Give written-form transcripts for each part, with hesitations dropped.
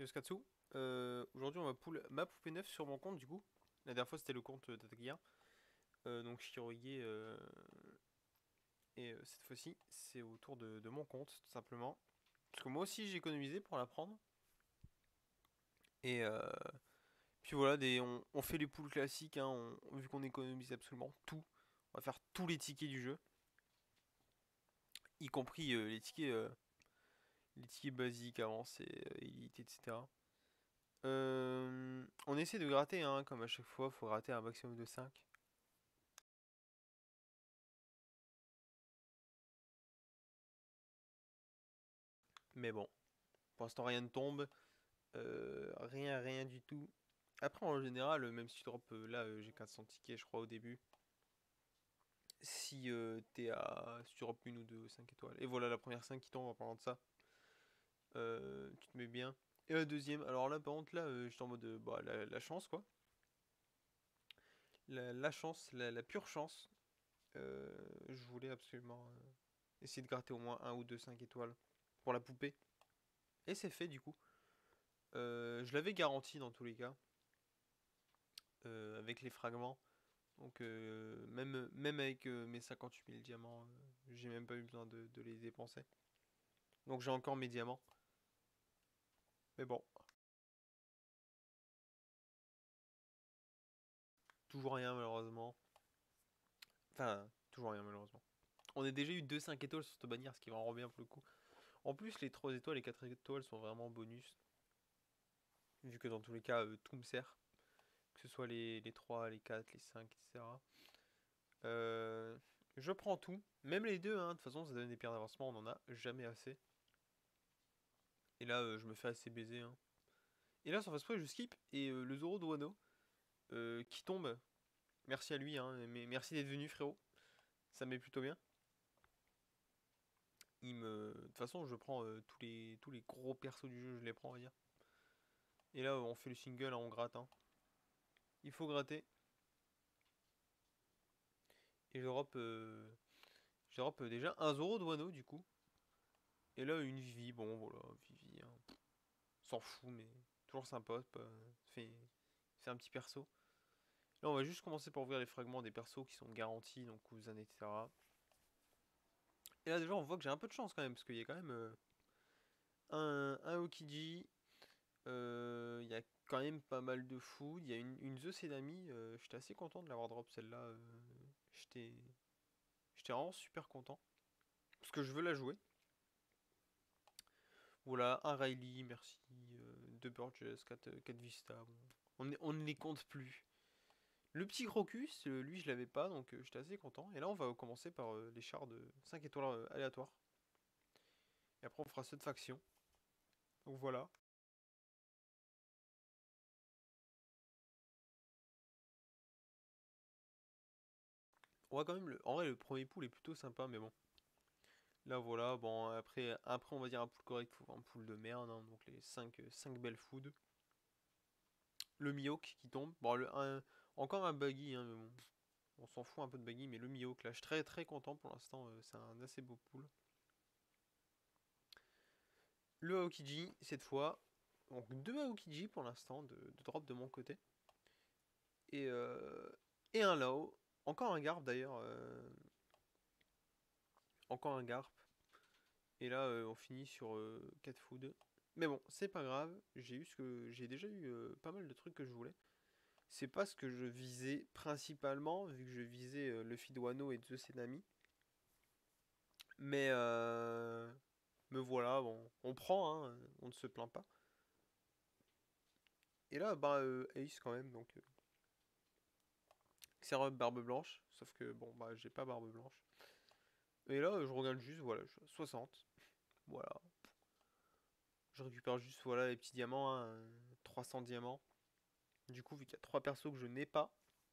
Yoskatsu. Aujourd'hui, on va pull ma poupée neuve sur mon compte, du coup. La dernière fois, c'était le compte d'Atagia. Donc, Shirohige. Et cette fois-ci, c'est au tour de mon compte, tout simplement. Parce que moi aussi, j'ai économisé pour la prendre. Et puis voilà, on fait les poules classiques, hein, vu qu'on économise absolument tout. On va faire tous les tickets du jeu, y compris les tickets basiques, avancés, élite, etc. On essaie de gratter, hein, comme à chaque fois, faut gratter un maximum de 5. Mais bon, pour l'instant rien ne tombe, rien du tout. Après en général, même si tu drops là, j'ai 400 tickets je crois au début. Si tu drops une ou deux 5 étoiles. Et voilà la première 5 qui tombe en parlant de ça. Tu te mets bien. Et la deuxième, alors là par contre là, j'étais en mode bah, la chance quoi. La chance, la pure chance. Je voulais absolument essayer de gratter au moins un ou deux 5 étoiles pour la poupée. Et c'est fait du coup. Je l'avais garanti dans tous les cas, avec les fragments. Donc même avec mes 58 000 diamants, j'ai même pas eu besoin de les dépenser. Donc j'ai encore mes diamants. Mais bon, toujours rien malheureusement. Enfin, toujours rien malheureusement. On a déjà eu 2 5 étoiles sur cette bannière, ce qui va en bien pour le coup. En plus, les 3 étoiles et 4 étoiles sont vraiment bonus. Vu que dans tous les cas, tout me sert. Que ce soit les 3, les 4, les 5, etc. Euh, je prends tout. Même les deux, hein. De toute façon, ça donne des pierres d'avancement, on en a jamais assez. Et là, je me fais assez baiser, hein. Et là, sans face près, je skip. Et le Zoro de Wano, qui tombe. Merci à lui, hein. Mais merci d'être venu, frérot. Ça met plutôt bien. De toute façon, je prends tous les gros persos du jeu, je les prends, on va dire. Et là, on fait le single, hein, on gratte, hein. Il faut gratter. Et j'europe déjà un Zoro de Wano, du coup. Et là, une Vivi. Bon, voilà, Vivi, hein. S'en fout, mais toujours sympa. Fait un petit perso. Là, on va juste commencer par ouvrir les fragments des persos qui sont garantis, donc Kuzan, etc. Et là, déjà, on voit que j'ai un peu de chance quand même, parce qu'il y a quand même un Okiji. Il y a quand même pas mal de food. Il y a une The Senami. J'étais assez content de l'avoir drop celle-là. J'étais j'étais vraiment super content. Parce que je veux la jouer. Voilà, un Riley, merci. Deux Burgess, 4 Vista. Bon. On ne les compte plus. Le petit Crocus, lui, je l'avais pas, donc j'étais assez content. Et là, on va commencer par les chars de 5 étoiles aléatoires. Et après, on fera ceux de faction. Donc voilà. On va quand même. En vrai, le premier pool est plutôt sympa, mais bon. Là, voilà. Bon, après on va dire un pool correct. Faut un pool de merde, hein, donc les 5 belles food. Le Mihawk qui tombe. Bon, encore un buggy, hein, mais bon. On s'en fout un peu de buggy, mais le Mihawk, là, je suis très content pour l'instant. C'est un assez beau pool. Le Aokiji, cette fois. Donc, deux Aokiji pour l'instant de drop de mon côté. Et, euh, et un Lao. Encore un Garp d'ailleurs. Encore un Garp. Et là, on finit sur 4 food. Mais bon, c'est pas grave. J'ai déjà eu pas mal de trucs que je voulais. C'est pas ce que je visais principalement, vu que je visais le Wano et The Senami. Mais me voilà, bon, on prend, hein, on ne se plaint pas. Et là, bah, Ace quand même, donc Xerub barbe blanche. Sauf que bon, bah, j'ai pas barbe blanche. Et là, je regarde juste, voilà, 60. Voilà. Je récupère juste, voilà, les petits diamants, hein, 300 diamants. Du coup, vu qu'il y a 3 persos que je n'ai pas,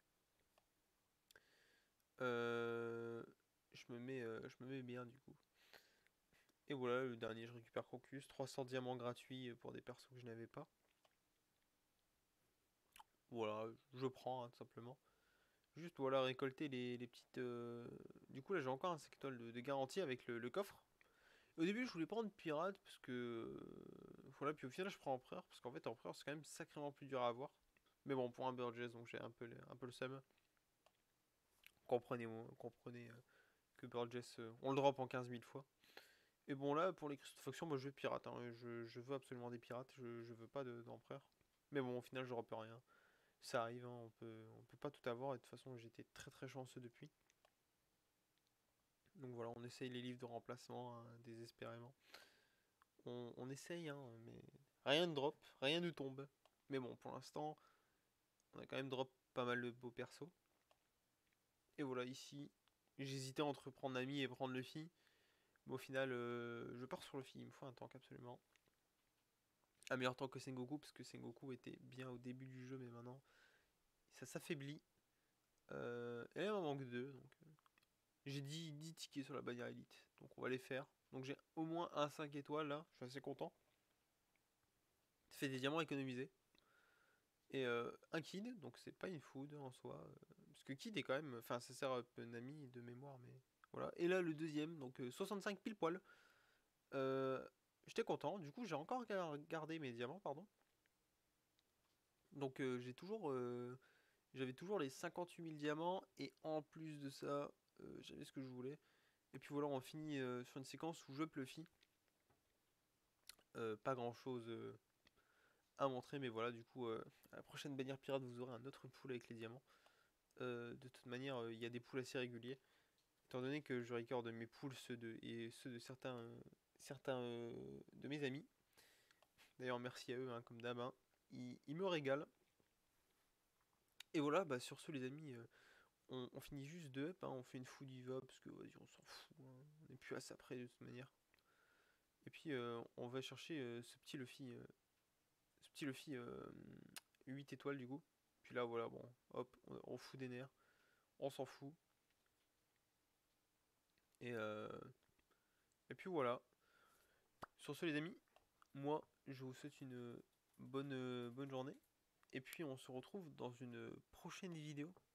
euh, je me mets bien du coup. Et voilà, le dernier, je récupère Crocus. 300 diamants gratuits pour des persos que je n'avais pas. Voilà, je prends, hein, tout simplement. Juste, voilà, récolter les petites. Du coup, là, j'ai encore un 5 étoiles de garantie avec le coffre. Au début, je voulais prendre pirate parce que voilà, puis au final je prends Empereur, parce qu'en fait Empereur c'est quand même sacrément plus dur à avoir. Mais bon, pour un Burgess, donc j'ai un peu le seum. Comprenez que Burgess, on le drop en 15 000 fois. Et bon là, pour les cristaux de faction, moi je veux pirate, hein, je veux absolument des pirates, je veux pas d'empereur. Mais bon, au final je drop rien. Ça arrive, hein, on peut pas tout avoir, et de toute façon j'étais très très chanceux depuis. Donc voilà, on essaye les livres de remplacement, hein, désespérément. On essaye, hein, mais rien ne drop, rien ne tombe. Mais bon, pour l'instant, on a quand même drop pas mal de beaux persos. Et voilà, ici, j'hésitais entre prendre Nami et prendre Luffy. Mais au final, je pars sur Luffy, il me faut un tank absolument. Un meilleur tank que Sengoku, parce que Sengoku était bien au début du jeu, mais maintenant, ça s'affaiblit. Et là, il m'en manque deux, donc j'ai 10 tickets sur la bannière élite, donc on va les faire. Donc j'ai au moins un 5 étoiles là, je suis assez content. Ça fait des diamants économisés. Et un Kid, donc c'est pas une food en soi. Parce que Kid est quand même. Enfin, ça sert à Nami de mémoire, mais voilà. Et là, le deuxième, donc 65 pile poil. J'étais content, du coup, j'ai encore gardé mes diamants, pardon. Donc j'avais toujours les 58 000 diamants, et en plus de ça, j'avais ce que je voulais. Et puis voilà, on finit sur une séquence où je Fluffy. Pas grand chose à montrer, mais voilà, du coup, à la prochaine bannière pirate, vous aurez un autre pool avec les diamants. De toute manière, il y a des pools assez réguliers. Étant donné que je record mes pools et ceux de certains de mes amis. D'ailleurs, merci à eux, hein, comme d'hab. Hein. Ils me régalent. Et voilà, bah, sur ce, les amis, on finit juste de up. Hein, on fait une full diva parce que vas-y, on s'en fout. Hein, on n'est plus à ça près de toute manière. Et puis, on va chercher ce petit Luffy 8 étoiles du coup. Puis là, voilà, bon, hop, on fout des nerfs. On s'en fout. Et, euh, et puis voilà. Sur ce, les amis, moi, je vous souhaite une bonne journée. Et puis, on se retrouve dans une prochaine vidéo.